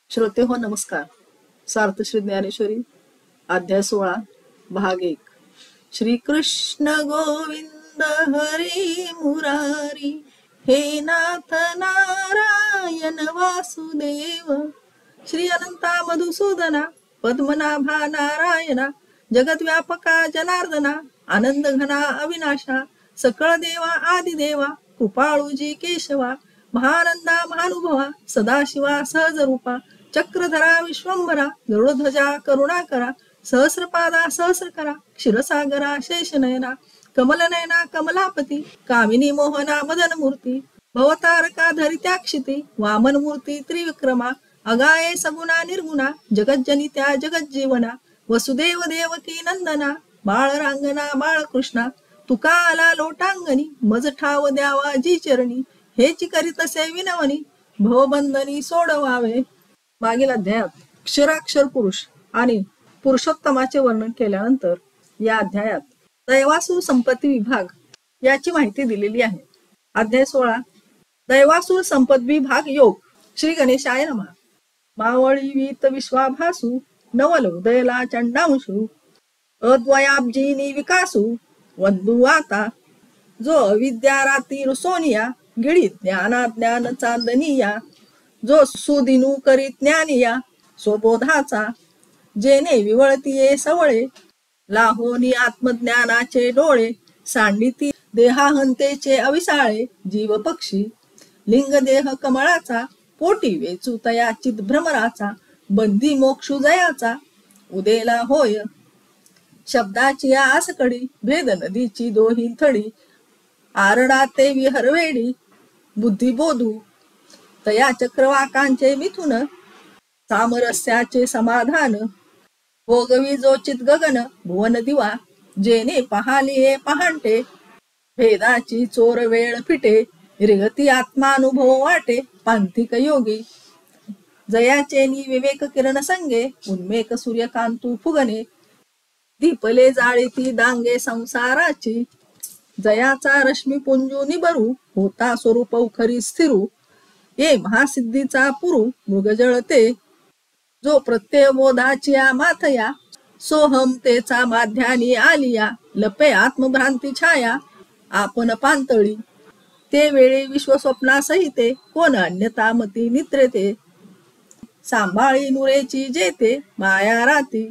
श्रोते हो नमस्कार. सार्थ श्री ज्ञानेश्वरी अध्याय 16 भाग 1. श्री कृष्ण गोविंद हरी मुरारी हे नाथ नारायण वासुदेव श्री अनंता मधुसूदना पद्मनाभा नारायणा जगद्व्यापका जनार्दना आनंद घना अविनाशा सकळ देवा आदिदेवा कृपाळूजी केशवा महानंदा महानुभवा सदाशिवा सहज रूपा चक्रधरा विश्वंभरा गरुडध्वजा करुणाकरा सहस्रपादा सहस्रकरा क्षीरसागरा शेषनयना कमलनयना कमलापती कामिनी मोहना मदन मूर्ती भवतारका धरित्याक्षिती वामन मूर्ती त्रिविक्रमा अगाये सगुणा निर्गुणा जगज्जनित्या जगज्जीवना वसुदेव देवकी नंदना बाळरांगना बाळकृष्णा तुका आला लोटांगणी मज ठाव द्यावा जी चरणी हेच करीतसे विनवनी भवबंधनी सोडवावे. मागील अध्यायात अक्षराक्षर पुरुष आणि पुरुषोत्तमाचे वर्णन केल्यानंतर या अध्यायात दैवासुर संपत्ती विभाग याची माहिती दिलेली आहे. अध्याय 16 दैवासुर संपद विभाग योग. श्री गणेशाय नमः. मावळी वीत विश्वाभासू नवल उदयला चंडांशू अद्वयाब्जीनी विकासू वंदू आता जो अविद्या राती रुसोनिया गिळीत ज्ञाना ज्ञान चांदनिया जो सुदिनू करीत ज्ञानिया स्वबोधाचा जेने विवळतीये सवळे लाहोनी आत्मज्ञानाचे डोळे सांडिती देहाहंतेचे अविसाळे जीव पक्षी लिंग देह कमळाचा पोटी वेचू तया चित भ्रमराचा बंदी मोक्षू जयाचा उदेला होय शब्दाची आसकडी भेद नदीची दोही थडी आरडा ते विहरवेडी बुद्धी बोधू तया चक्रवाकांचे मिथुन सामरस्याचे समाधान भोगवी जोचित गगन भुवन दिवा जेने पहालिये पहांटे भेदाची चोर वेळ फिटे रिगती आत्मानुभव वाटे पांथिक योगी जयाचे नि विवेक किरण संगे उन्मेक सूर्यकांतू फुगणे दीपले जाळीती दांगे संसाराची जयाचा रश्मी पुंजू निबरू होता स्वरूप उखरी स्थिरू ये महासिद्धीचा पुरु मृग जळते जो प्रत्यय बोधाची माथया सोहम तेचा माध्यानी आलिया लपे आत्मभ्रांती छाया आपण पांतळी ते वेळी विश्वस्वप्नासहिते कोण अन्यता मती नित्रेते सांभाळी नुरेची जेते माया राती.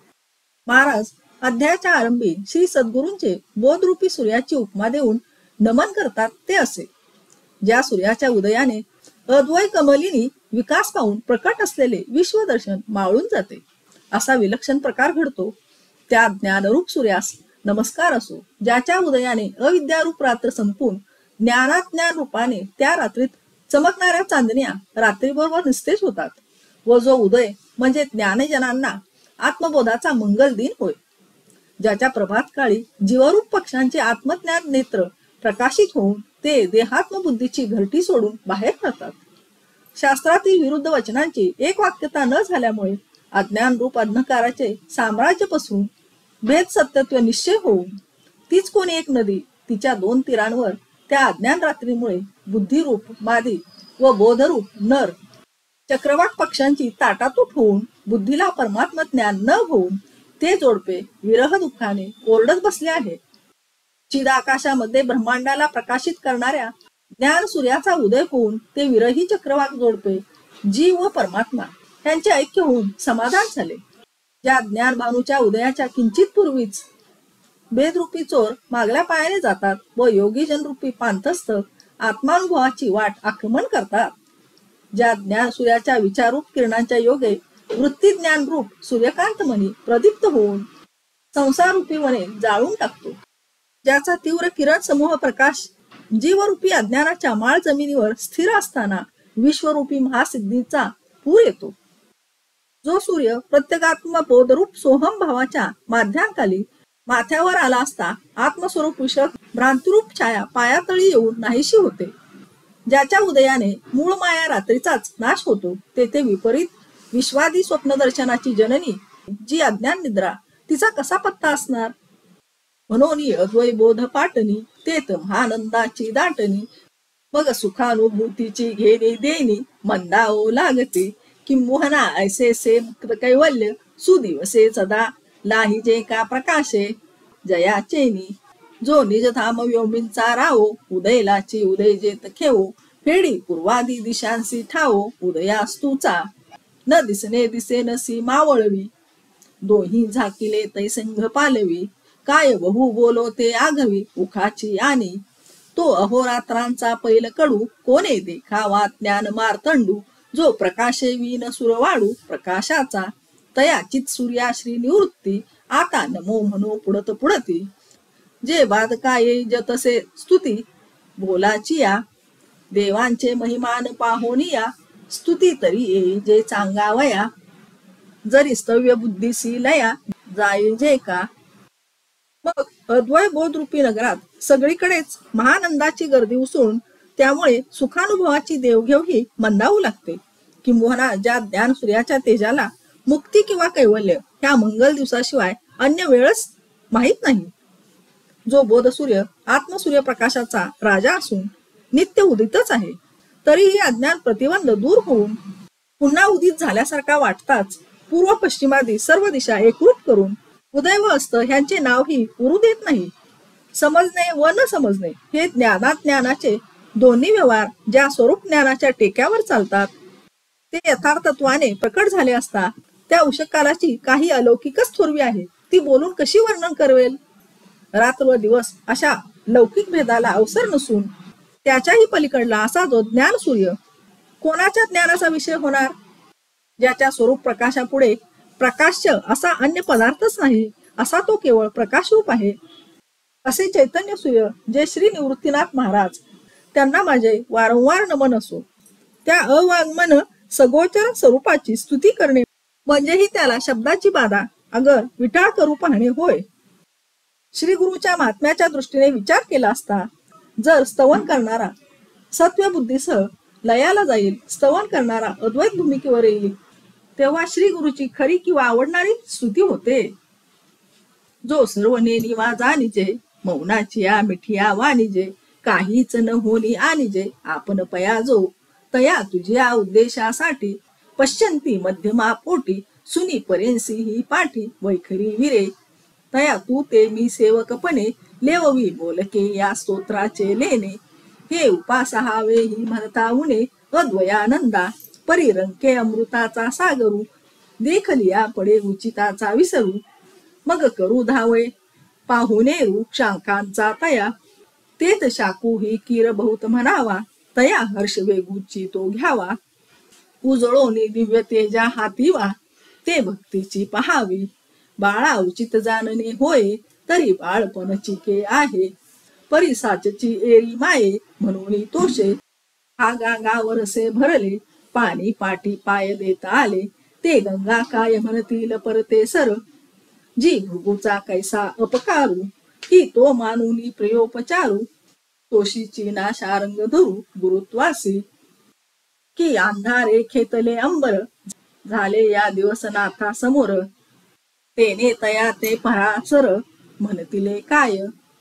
महाराज अध्यायाच्या आरंभी श्री सद्गुरूंचे बोधरूपी सूर्याची उपमा देऊन नमन करतात ते असे. ज्या सूर्याच्या उदयाने अद्वय कमलिनी विकास पाहून प्रकट असलेले विश्वदर्शन मावळून जाते असा विलक्षण प्रकार घडतो त्या ज्ञानरूप सूर्यास नमस्कार असो. ज्याच्या उदयाने अविद्यारूप रात्र संपून ज्ञानात ज्ञान रूपाने त्या रात्रीत चमकणाऱ्या चांदण्या रात्रीबरोबर निस्तेज होतात व जो उदय म्हणजे ज्ञानजनांना आत्मबोधाचा मंगल दिन होय. ज्याच्या प्रभात काळी जीवरूप पक्षांचे आत्मज्ञान नेत्र प्रकाशित होऊन ते देहात्मबुद्धीची घरटी सोडून बाहेर पडतात. शास्त्रातील विरुद्ध वचनांची एक वाक्यता न झाल्यामुळे अज्ञान रूप अंधकाराचे साम्राज्य पसरून भेद सत्यत्व निश्चय होऊन तीच कोणी एक नदी तिच्या दोन तीरांवर त्या अज्ञान रात्रीमुळे बुद्धिरूप मादी व बोधरूप नर चक्रवाक पक्षांची ताटातूट होऊन बुद्धीला परमात्म ज्ञान न होऊन ते जोडपे विरह दुःखाने ओरडत बसले आहे. चिदाकाशामध्ये ब्रह्मांडाला प्रकाशित करणाऱ्या ज्ञान सूर्याचा उदय होऊन ते विरही चक्रवाक जोडपे जीव व परमात्मा यांचे ऐक्य होऊन समाधान झाले. ज्या ज्ञान भानूच्या उदयाच्या किंचित पूर्वीच भेदरूपी चोर मागल्या पायाने जातात व योगी जनरूपी पांथस्थ आत्मानुभवाची वाट आक्रमण करतात. ज्या ज्ञान सूर्याच्या विचारूप किरणांच्या योगे वृत्ती ज्ञान रूप सूर्यकांत मनी प्रदीप्त होऊन संसारूपी वने जाळून टाकतो. ज्याचा तीव्र किरण समूह प्रकाश जीवरूपी अज्ञानाच्या माळ जमिनीवर स्थिर असताना विश्वरूपी महासिद्धीचा पूर येतो. जो सूर्य प्रत्येकात्म बोधरूप सोहम भावाच्या माध्यांकाली माथ्यावर आला असता आत्मस्वरूप विषयक भ्रांतिरूप छाया पायातळी येऊन नाहीशी होते. ज्याच्या उदयाने मूळ माया रात्रीचाच नाश होतो तेथे विपरीत विश्वादी स्वप्नदर्शनाची जननी जी अज्ञान निद्रा तिचा कसा पत्ता असणार. म्हणून अद्वय बोध पाटणी तेत महानंदाची दाटणी मग सुखानुभूतीची घेणी देणी मंदाओ लागते किंबहुना ऐसे से मुक्त कैवल्य सुदिवसे सदा लाहिजे का प्रकाशे जया चैनी जो निज धाम व्योमींचा राहो उदयलाची उदय जेत खेवो फेडी पूर्वादी दिशांसी ठावो उदयास्तूचा न दिसणे दिसे नसी मावळवी दोही झाकिले तैसंग पालवी काय बहु बोलो ते आघवी उखाची आणि तो अहोरात्रांचा पैल कडू कोणे देखावा ज्ञान मार्तंडू जो प्रकाशे विन सुरवाडू प्रकाशाचा तयाचित सूर्याश्री निवृत्ती आता नमो म्हणो पुढत पुढती जे बाधकाये जतसे स्तुती बोलाची या देवांचे महिमान पाहोनिया स्तुती तरी येई जे चांगावया जरी स्तव्य बुद्धीसी लया जाईल जे का. मग अद्वय बोधरूपी नगरात सगळीकडेच महानंदाची गर्दी उसळून त्यामुळे सुखानुभवाची देवघेव ही मंदावू लागते. किंबहुना ज्या ज्ञान सूर्याच्या तेजाला मुक्ती किंवा कैवल्य ह्या मंगल दिवसाशिवाय अन्य वेळच माहीत नाही, जो बोधसूर्य आत्मसूर्य प्रकाशाचा राजा असून नित्य उदितच आहे, तरीही अज्ञान प्रतिबंध दूर होऊन पुन्हा उदित झाल्यासारखा वाटताच पूर्व पश्चिमादी सर्व दिशा एकरूप करून उदय व अस्त ह्यांचे नावही उरू देत नाही. समजणे व न समजणे हे ज्ञानाचे दोन्ही व्यवहार ज्या स्वरूप ज्ञानाच्या टेक्यावर चालतात ते यथार्थत्वाने प्रकट झाले असता त्या उषकालाची काही अलौकिकच थोरवी आहे, ती बोलून कशी वर्णन करवेल. रात्र व दिवस अशा लौकिक भेदाला अवसर नसून त्याच्याही पलीकडला असा जो ज्ञान सूर्य कोणाच्या ज्ञानाचा विषय होणार, ज्याच्या स्वरूप प्रकाशापुढे प्रकाश्य असा अन्य पदार्थच नाही, असा तो केवळ प्रकाशरूप आहे. असे चैतन्य सूर्य जे श्री निवृत्तीनाथ महाराज, त्यांना माझे वारंवार नमन असो. त्या अवाङ्मन सगोचर स्वरूपाची स्तुती करणे म्हणजेही त्याला शब्दाची बाधा अगर विटाळ करू पाहणे होय. श्री गुरुच्या महात्म्याच्या दृष्टीने विचार केला असता जर स्तवन करणारा सत्व बुद्धीसह लयाला जाईल, स्तवन करणारा अद्वैत भूमिकेवर येईल, तेव्हा श्री गुरुची खरी किंवा आवडणारी स्तुती होते. जो सर्व नेनी वा जाणीजे मौनाची या मिठिया वाणीजे काहीच न होनी आणीजे आपण पयाजो तया तुझ्या उद्देशासाठी पश्यंती मध्यमा पोटी सुनी परेंसी ही पाठी वैखरी विरे तया तू ते मी सेवकपणे लेववी बोलके या स्तोत्राचे लेणे हे उपासहावे ही म्हणता उणे अद्वयानंदा परिरंके अमृताचा सागरू देखलिया पडे उचिताचा विसरू मग करू धावे पाहुनेरू शांकांचा तया तेत शाकू ही कीर बहुत म्हणावा तया हर्ष वेगूची तो घ्यावा उजळोनी दिव्य तेजा हातीवा ते भक्तीची पहावी बाळा उचित जाणणे होय तरी बाळपणची के आहे परिसाचची एरी माये म्हणून तोषे हा गांगावरसे भरले पाणी पाटी पाय देता आले ते गंगा काय म्हणतील परते सर जी भृगूचा कैसा अपकारू की तो मानुनी प्रियोपचारू तोशीची नाशारंग धरू गुरुत्वासी की अंधारे खेतले अंबर झाले या दिवस नाथा समोर तेने तया ते परासर म्हणतिले काय.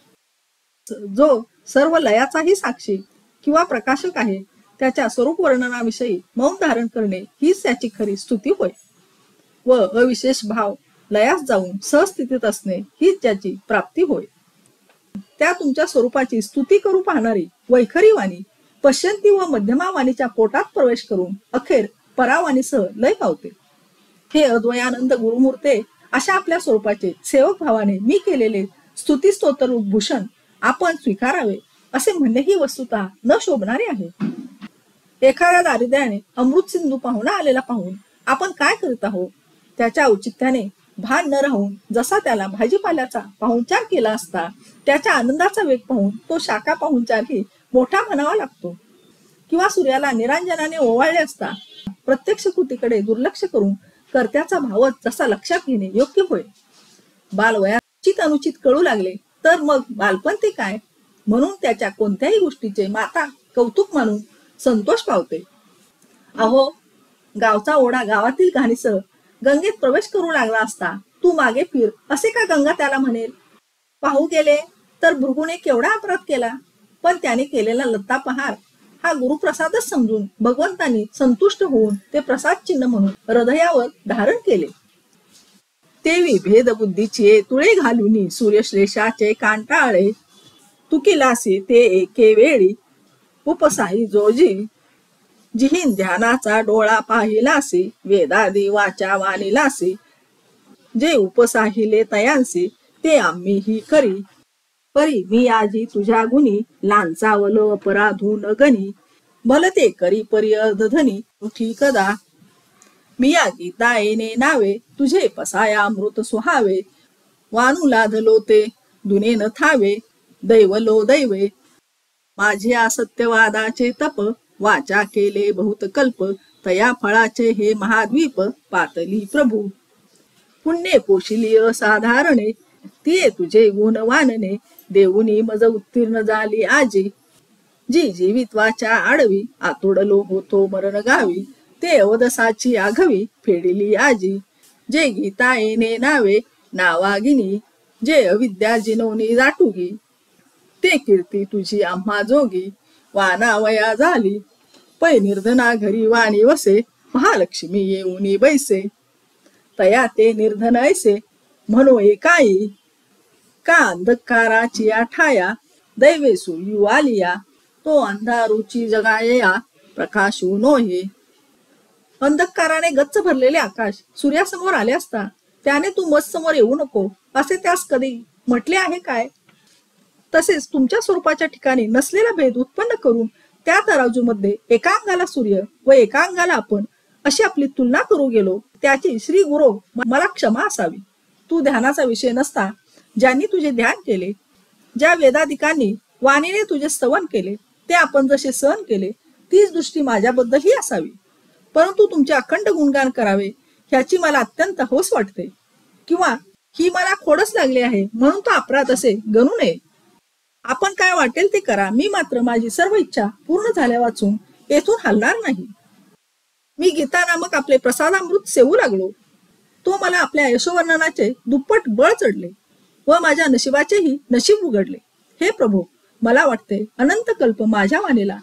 जो सर्व लयाचाही साक्षी किंवा प्रकाशक आहे त्याच्या स्वरूप वर्णनाविषयी मौन धारण करणे हीच त्याची खरी स्तुती होय व अविशेष भाव लयास जाऊन सहस्थितीत असणे हीच त्याची प्राप्ती होय. त्या तुमच्या स्वरूपाची स्तुती करू पाहणारी वैखरी वाणी पश्यंती व मध्यमा वाणीच्या पोटात प्रवेश करून अखेर परावाणीसह लय पावते. हे अद्वयानंद गुरुमूर्ते अशा आपल्या स्वरूपाचे सेवक भावाने मी केलेले स्तुती स्तोत्र भूषण आपण स्वीकारावे असे म्हणणे ही वस्तुतः न शोभणारे आहे. एखाद्या दारिद्र्याने अमृत सिंधू पाहुणा आलेला पाहून आपण काय करीत आहोत त्याच्या औचित्याने भान न राहून जसा त्याला भाजीपाल्याचा पाहुणचार केला असता त्याच्या आनंदाचा वेग पाहून तो शाखा पाहुणचारही मोठा म्हणावा लागतो किंवा सूर्याला निरांजनाने ओवाळले असता प्रत्यक्ष कृतीकडे दुर्लक्ष करून कर्त्याचा भावच जसा लक्षात घेणे योग्य होय. बालवयात अनुचित कळू लागले तर मग बालपण ते काय म्हणून त्याच्या कोणत्याही गोष्टीचे माता कौतुक मानून संतोष पावते. अहो गावचा ओढा गावातील घाणीसह गंगेत प्रवेश करू लागला असता तू मागे फिर असे का गंगा त्याला म्हणेल. पाहू गेले तर भृगूने केवढा अपराध केला पण त्याने केलेला लत्तापहार हा गुरुप्रसादच समजून भगवंतांनी संतुष्ट होऊन ते प्रसाद चिन्ह म्हणून हृदयावर धारण केले. तेवी भेद बुद्धीचे तुळे घालून सूर्यश्लेषाचे कांटाळे, तुकिलासी ते एके वेळी उपसाही जोजी, जिहीन ध्यानाचा डोळा पाहिलासी वेदादी वाचा वानिलासी, जे उपसाहिले तयांसी ते आम्ही ही करी, परी मी आजी तुझ्या गुणी लांचावल अपराधून गणी, भलते करी परी अर्धधनी उठी कदा, मी या गीता येणे नावे तुझे पसाया अमृत सुहावे, वानू लाधलो ते दुने न थावे दैवलो दैवे, माझे असत्यवादाचे तप वाचा केले बहुत कल्प, तया फळाचे हे महाद्वीप पातली प्रभू, पुण्य पोशिली असाधारणे तिये तुझे गुण वानने, देऊनी मज उत्तीर्ण झाली आजी, जी जीवित्वाच्या आडवी आतुडलो होतो मरण गावी, ते अवदसाची आघवी फेडिली आजी, जे गीता येणे नावे नावागिनी, जे अविद्या जिनोनी दाटुगी, ते कीर्ती तुझी आम्हा जोगी, वानावया झाली पै निर्धना घरी वाणी वसे, महालक्ष्मी येऊनी बैसे, तया ते निर्धन ऐसे म्हणो एकाई, का अंधकाराची आठाया दैवे सुयू आलिया, तो अंधारूची जगाया प्रकाशू नोहे. अंधकाराने गच्च भरलेले आकाश सूर्यासमोर आले असता त्याने तू मज समोर येऊ नको असे त्यास कधी म्हटले आहे काय? तसेच तुमच्या स्वरूपाच्या ठिकाणी नसलेला भेद उत्पन्न करून त्या तराजूमध्ये एका अंगाला सूर्य व एका अंगाला आपण अशी आपली तुलना करू गेलो, त्याची श्री गुरु मला क्षमा असावी. तू ध्यानाचा विषय नसता ज्यांनी तुझे ध्यान केले, ज्या वेदाधिकांनी वाणीने तुझे स्तवन केले, ते आपण जसे सहन केले तीच दृष्टी माझ्याबद्दल ही असावी. परंतु तुमचे अखंड गुणगान करावे ह्याची मला अत्यंत हौस वाटते, किंवा ही मला खोडच लागली आहे म्हणून तो अपराध असे गणू नये. आपण काय वाटेल ते करा, मी मात्र माझी सर्व इच्छा पूर्ण झाल्या वाचून येथून हलणार नाही. मी गीता नामक आपले प्रसादामृत सेवू लागलो. तो मला आपल्या यशोवर्णनाचे दुप्पट बळ चढले व माझ्या नशिबाचेही नशीब उघडले. हे प्रभू, मला वाटते अनंत कल्प माझ्या वाणीला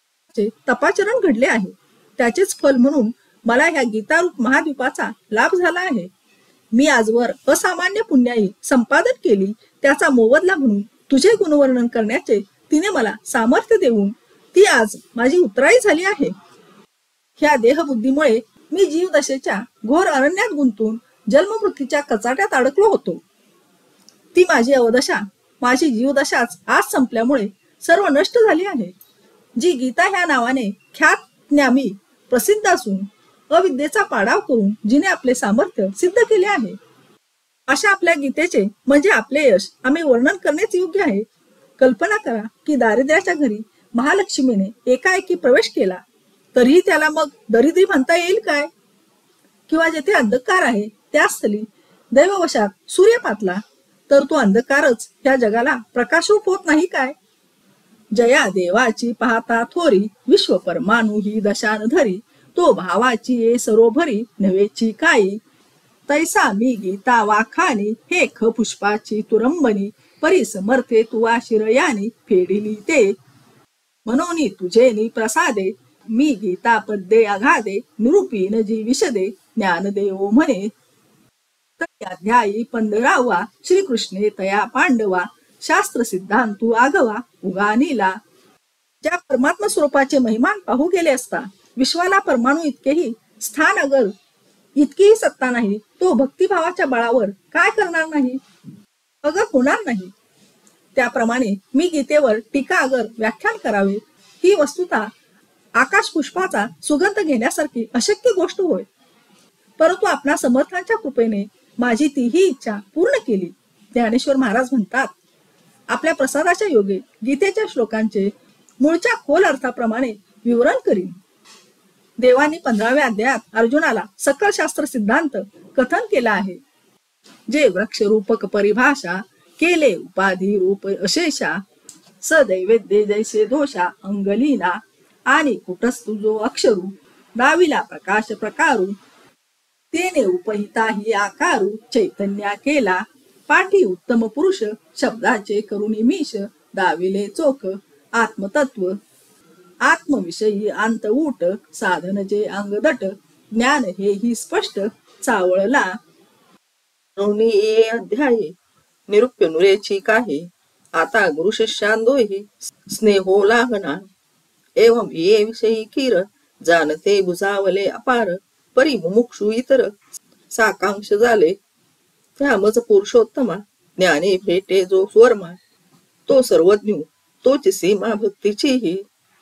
तपाचरण घडले आहे, त्याचेच फल म्हणून मला ह्या गीतारूप महाद्वीपाचा लाभ झाला आहे. मी आजवर असामान्य पुण्याई संपादन केली, त्याचा मोबदला म्हणून तुझे गुणवर्णन करण्याचे तिने मला सामर्थ्य देऊन ती आज माझी उत्तराई झाली आहे. ह्या देहबुद्धीमुळे मी जीवदशेच्या घोर अरण्यात गुंतून जन्ममृत्यूच्या कचाट्यात अडकलो होतो. ती माझी अवदशा, माझी जीवदशाच आज संपल्यामुळे सर्व नष्ट झाली आहे. जी गीता ह्या नावाने ख्यात ज्ञामी प्रसिद्ध असून अविद्येचा पाडाव करून जिने आपले सामर्थ्य सिद्ध केले आहे, अशा आपल्या गीतेचे म्हणजे आपले यश आम्ही वर्णन करण्याच योग्य आहे. कल्पना करा की दारिद्र्याच्या घरी महालक्ष्मीने एकाएकी प्रवेश केला, तरीही त्याला मग दरिद्री म्हणता येईल काय? किंवा जेथे अंधकार आहे त्या स्थली दैववशात सूर्य पातला, तर तो अंधकारच त्या जगाला प्रकाशरूप होत नाही काय? जया देवाची पाहता थोरी विश्व परमाणु ही दशान धरी, तो भावाची ये सरोभरी नवेची काई, तैसा मी गीता वाखानी हे ख पुष्पाची तुरंबनी, परी समर्थे तुवा शिरयानी फेडिली ते, म्हणून तुझे प्रसादे मी गीता पद्ये अगाधे, निरूपीन जी विशदे ज्ञानदेव म्हणे. अध्यायी 15वा श्रीकृष्णे तया पांडवा, शास्त्र सिद्धांतू आगवा उगानीला. ज्या परमात्मा स्वरूपाचे महिमान पाहू गेले असता विश्वाला परमाणू इतकेही स्थान अगर इतकीही सत्ता नाही, तो भक्तिभावाच्या बळावर काय करणार नाही? अगर होणार नाही. त्याप्रमाणे मी गीतेवर टीका अगर व्याख्यान करावे ही वस्तुता आकाश पुष्पाचा सुगंध घेण्यासारखी अशक्य गोष्ट होय. परंतु आपणा समर्थांच्या कृपेने माझी तीही इच्छा पूर्ण केली. ज्ञानेश्वर महाराज म्हणतात, आपल्या प्रसादाच्या योगे गीतेच्या श्लोकांचे मूळच्या खोल अर्थाप्रमाणे विवरण करीन. देवानी 15व्या अध्यायात अर्जुनाला सकल शास्त्र सिद्धांत कथन केला आहे. जे वृक्ष रूपक परिभाषा केले उपाधी रूप अशेषा, सदैवेद्य जैसे दोषा अंगलीना, आणि कुटस्तु जो अक्षरू दाविला प्रकाश प्रकारू, तेने उपहिता ही आकारू चैतन्या केला, पाठी उत्तम पुरुष शब्दाचे करुणी मीश, दाविले चोख आत्मतत्व. आत्मविषयी अंत ऊट साधन जे अंगदट ज्ञान हे ही स्पष्ट चावळला. ये अध्याये निरुप्य नुरेची काही आता गुरु शिष्यांदोही स्नेहो लागना. एवं ये विषयी कीर जाणते बुजावले अपार परी मुमुक्षु इतर साकांक्ष झाले. त्या मज पुरुषोत्तमा ज्ञाने भेटे जो स्वर्मा तो सर्वज्ञ तोची सीमा भक्तीचीही.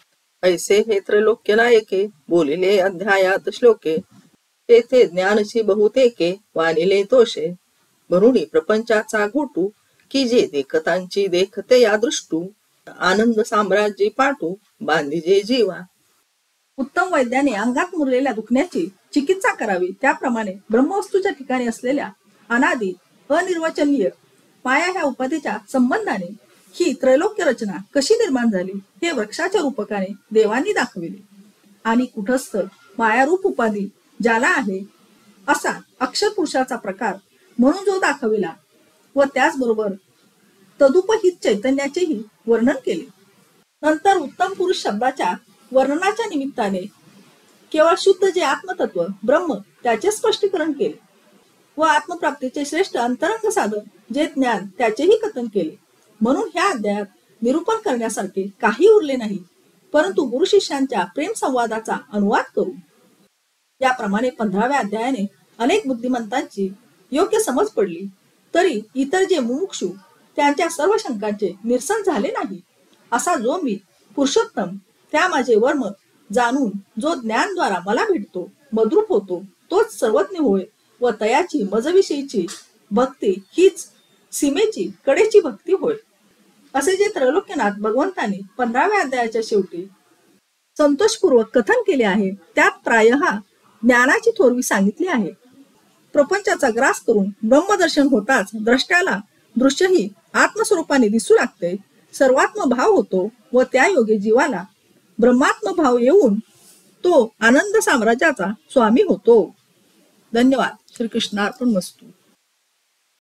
ऐसे हे त्रैलोक्य नायके बोलिले अध्यायात श्लोके. तेथे ज्ञानची बहुतेके वानिले तोषे भरुणी प्रपंचाचा घोटू की जे देखतांची देखते या दृष्टू. आनंद साम्राज्य पाटू बांधिजे जीवा. उत्तम वैद्याने अंगात मुरलेल्या दुखण्याची चिकित्सा करावी त्याप्रमाणे ब्रह्मवस्तूच्या ठिकाणी असलेल्या अनादी अनिर्वचनीय माया ह्या उपाधीच्या संबंधाने ही त्रैलोक्य रचना कशी निर्माण झाली हे वृक्षाच्या रूपकाने देवांनी दाखविले. आणि कुठस्थ मायारूप उपाधी ज्याला आहे असा अक्षर पुरुषाचा प्रकार म्हणून जो दाखविला व त्याचबरोबर तदुपहित चैतन्याचेही वर्णन केले. नंतर उत्तम पुरुष शब्दाच्या वर्णनाच्या निमित्ताने केवळ शुद्ध जे आत्मतत्व ब्रह्म त्याचे स्पष्टीकरण केले व आत्मप्राप्तीचे श्रेष्ठ अंतरंग साधन जे ज्ञान त्याचेही कथन केले. म्हणून ह्या अध्यायात निरूपण करण्यासारखे काही उरले नाही, परंतु गुरु शिष्यांच्या प्रेम संवादाचा अनुवाद करू. याप्रमाणे 15व्या अध्यायाने अनेक बुद्धिमंतांची योग्य समज पडली, तरी इतर जे मुमुक्षु त्यांच्या सर्व शंकांचे निरसन झाले नाही. असा जो मी पुरुषोत्तम त्या माझे वर्म जाणून जो ज्ञानद्वारा मला भेटतो मद्रूप होतो तोच सर्वज्ञ होय व तयाची मजविषयीची भक्ती हीच सीमेची कडेची भक्ती होय. असे जे त्रैलोक्यनाथ भगवंतांनी 15व्या अध्यायाच्या शेवटी संतोषपूर्वक कथन केले आहे त्यात प्रायः ज्ञानाची थोरवी सांगितली आहे. प्रपंचाचा ग्रास करून ब्रह्मदर्शन होताच द्रष्ट्याला दृश्यही आत्मस्वरूपाने दिसू लागते. सर्वात्म भाव होतो व त्या योगे जीवाला ब्रह्मात्म भाव येऊन तो आनंद साम्राज्याचा स्वामी होतो. धन्यवाद. श्रीकृष्णार्पण वस्तू.